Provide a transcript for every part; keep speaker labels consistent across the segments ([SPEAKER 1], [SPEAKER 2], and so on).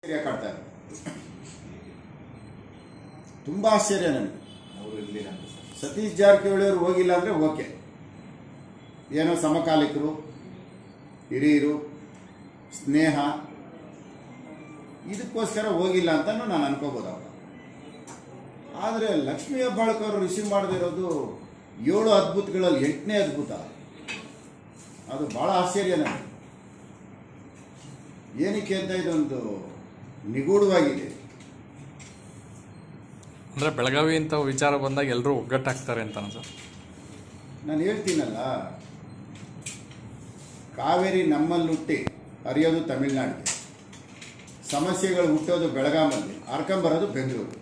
[SPEAKER 1] ಆಶ್ಚರ್ಯ ಕಾಡ್ತಾ ಇರೋದು. ತುಂಬಾ ಆಶ್ಚರ್ಯ ನನಗೆ. ಸತೀಶ್ ಜಾರಕಿಹೊಳಿ ಅವರು ಹೋಗಿಲ್ಲ ಅಂದ್ರೆ ಓಕೆ, ಏನೋ ಸಮಕಾಲಿಕರು, ಹಿರಿಯರು, ಸ್ನೇಹ, ಇದಕ್ಕೋಸ್ಕರ ಹೋಗಿಲ್ಲ ಅಂತಾನು ನಾನು ಅನ್ಕೋಬಹುದು. ಅವಾಗ ಆದರೆ ಲಕ್ಷ್ಮೀ ಹೆಬ್ಬಾಳ್ಕರ್ ಅವರು ರಿಸೀವ್ ಮಾಡದಿರೋದು 7 ಅದ್ಭುತಗಳಲ್ಲಿ 8ನೇ ಅದ್ಭುತ. ಅದು ಬಹಳ ಆಶ್ಚರ್ಯ ನನಗೆ. ಏನಕ್ಕೆ ಅಂತ ಇದೊಂದು ನಿಗೂಢವಾಗಿದೆ.
[SPEAKER 2] ಅಂದರೆ ಬೆಳಗಾವಿ ಅಂತ ವಿಚಾರ ಬಂದಾಗ ಎಲ್ಲರೂ ಒಗ್ಗಟ್ಟಾಗ್ತಾರೆ ಅಂತ ಸರ್.
[SPEAKER 1] ನಾನು ಹೇಳ್ತೀನಲ್ಲ, ಕಾವೇರಿ ನಮ್ಮಲ್ಲಿ ಹುಟ್ಟಿ ಹರಿಯೋದು ತಮಿಳ್ನಾಡಿಗೆ, ಸಮಸ್ಯೆಗಳು ಹುಟ್ಟೋದು ಬೆಳಗಾಮಲ್ಲಿ, ಹರ್ಕೊಂಬರೋದು ಬೆಂಗಳೂರು.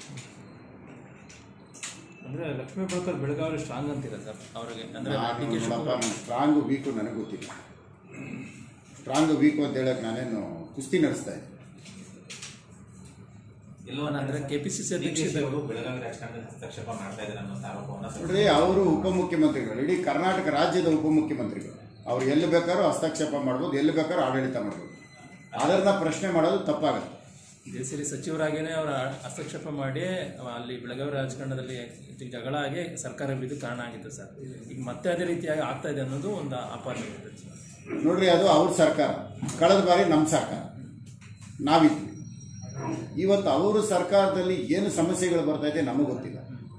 [SPEAKER 3] ಅಂದರೆ ಲಕ್ಷ್ಮೀ ಹೆಬ್ಬಾಳ್ಕರ್ ಬೆಳಗಾವಿ ಸ್ಟ್ರಾಂಗ್ ಅಂತೀರ ಸರ್ ಅವರಿಗೆ? ಅಂದರೆ
[SPEAKER 1] ಸ್ಟ್ರಾಂಗು ವೀಕು ನನಗೆ ಗೊತ್ತಿಲ್ಲ. ಸ್ಟ್ರಾಂಗು ವೀಕು ಅಂತ ಹೇಳಕ್ಕೆ ನಾನೇನು ಕುಸ್ತಿ ನಡೆಸ್ತಾ ಇದ್ದೆ.
[SPEAKER 3] ಅಂದರೆ ಕೆಪಿಸಿಸಿ ಅಧ್ಯಕ್ಷರು
[SPEAKER 4] ಬೆಳಗಾವಿ ರಾಜಕಾರಣದಲ್ಲಿ ಹಸ್ತಕ್ಷೇಪ ಮಾಡ್ತಾ ಇದ್ದಾರೆ ಅನ್ನೋ ಆರೋಪವನ್ನು
[SPEAKER 1] ನೋಡ್ರಿ, ಅವರು ಉಪಮುಖ್ಯಮಂತ್ರಿಗಳು, ಇಡೀ ಕರ್ನಾಟಕ ರಾಜ್ಯದ ಉಪಮುಖ್ಯಮಂತ್ರಿಗಳು. ಅವ್ರು ಎಲ್ಲಿ ಬೇಕಾದ್ರೂ ಹಸ್ತಕ್ಷೇಪ ಮಾಡ್ಬೋದು, ಎಲ್ಲಿ ಬೇಕಾದ್ರೂ ಆಡಳಿತ ಮಾಡ್ಬೋದು. ಅದನ್ನ ಪ್ರಶ್ನೆ ಮಾಡೋದು ತಪ್ಪಾಗುತ್ತೆ.
[SPEAKER 3] ಇದೇ ಸರಿ ಸಚಿವರಾಗೇನೆ ಅವರ ಹಸ್ತಕ್ಷೇಪ ಮಾಡಿ ಅಲ್ಲಿ ಬೆಳಗಾವಿ ರಾಜಕಾರಣದಲ್ಲಿ ಜಗಳ ಆಗಿ ಸರ್ಕಾರ ಬಿದ್ದು ಕಾರಣ ಆಗಿತ್ತು ಸರ್. ಈಗ ಮತ್ತೆ ಅದೇ ರೀತಿಯಾಗಿ ಆಗ್ತಾ ಇದೆ ಅನ್ನೋದು ಒಂದು ಆಪಾದನೆ ಇದೆ ಸರ್.
[SPEAKER 1] ನೋಡ್ರಿ, ಅದು ಅವ್ರ ಸರ್ಕಾರ, ಕಳೆದ ಬಾರಿ ನಮ್ಮ ಸರ್ಕಾರ ನಾವಿದ್ವಿ. ಇವತ್ತು ಅವರು ಸರ್ಕಾರದಲ್ಲಿ ಏನು ಸಮಸ್ಯೆಗಳು ಬರ್ತಾ ಇದೆ ನಮಗೆ ಗೊತ್ತಿಲ್ಲ.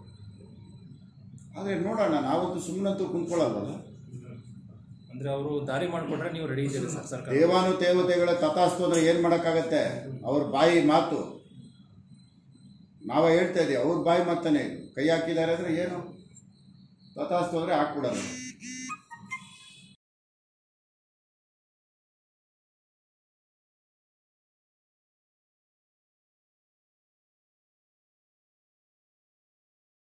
[SPEAKER 1] ಆದರೆ ನೋಡೋಣ, ನಾವಂತೂ ಸುಮ್ಮನಂತೂ ಕುಂತ್ಕೊಳ್ಳಲ್ವಲ್ಲ.
[SPEAKER 3] ಅಂದ್ರೆ ಅವರು ದಾರಿ ಮಾಡಿಕೊಟ್ರೆ ನೀವು ರೆಡಿ ಇದ್ದೀರಿ ಸರ್ ಸರ್ಕಾರ?
[SPEAKER 1] ದೇವಾನುದೇವತೆಗಳ ತಥಾಸ್ತು ಅಂದ್ರೆ ಏನು ಮಾಡೋಕ್ಕಾಗತ್ತೆ? ಅವ್ರ ಬಾಯಿ ಮಾತು ನಾವೇ ಹೇಳ್ತಾ ಇದ್ದೀವಿ, ಅವ್ರ ಬಾಯಿ ಮಾತಾನೆ. ಕೈ ಹಾಕಿದ್ದಾರೆ ಅಂದರೆ ಏನು ತಥಾಸ್ತು ಅಂದರೆ ಹಾಕ್ಬಿಡೋದು.